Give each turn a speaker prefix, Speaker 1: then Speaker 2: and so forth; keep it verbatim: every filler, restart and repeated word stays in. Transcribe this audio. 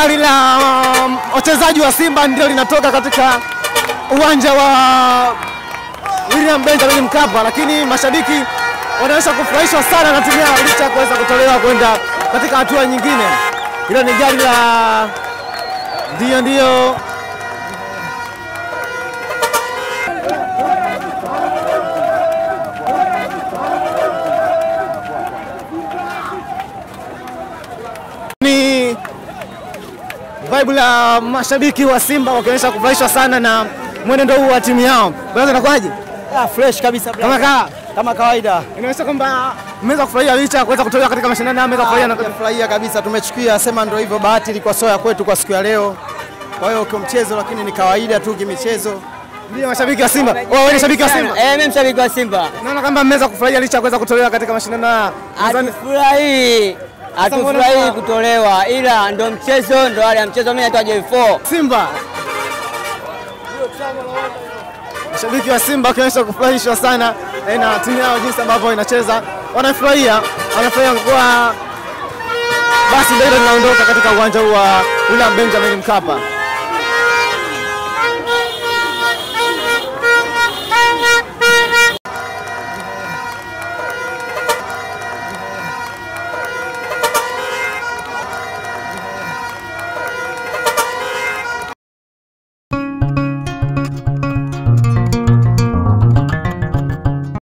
Speaker 1: gari la wachezaji um, wa Simba ndio linatoka katika uwanja wa William Benjamin Mkapa, lakini mashabiki wanaonyesha kufurahishwa sana na timu yao licha kuweza kutolewa kwenda katika hatua nyingine. Hilo ni gari la ndio ndio ni vibe la mashabiki wa Simba wakionyesha kufurahishwa sana na mwenendo huu wa timu yao. Bwana unakwaje?
Speaker 2: Ah, fresh kabisa
Speaker 1: kama ka
Speaker 2: kama kawaida.
Speaker 1: Inaonyesha kwamba mmeweza kufurahia licha kuweza kutolewa katika mashindano haya, mmeweza kufurahia na
Speaker 2: kufurahia kabisa. Tumechukia sema ndio hivyo, bahati ilikuwa sio ya kwetu kwa siku ya leo. Kwa hiyo kwa mchezo lakini ni kawaida tu kimichezo.
Speaker 1: Ndio mashabiki wa Simba. Wao ni mashabiki wa Simba.
Speaker 3: Eh, mimi mshabiki wa Simba.
Speaker 1: Naona kama mmeweza kufurahia licha kuweza kutolewa katika mashindano haya.
Speaker 3: Hatufurahi. Hatufurahi kutolewa, ila ndio mchezo, ndio hali ya mchezo. Mimi naitwa J four.
Speaker 1: Simba. Mashabiki wa Simba wakionyesha kufurahishwa sana na timu yao jinsi ambavyo inacheza. Wanafurahia, wanafurahia kwa basi ndio tunaondoka katika uwanja wa William Benjamin Mkapa.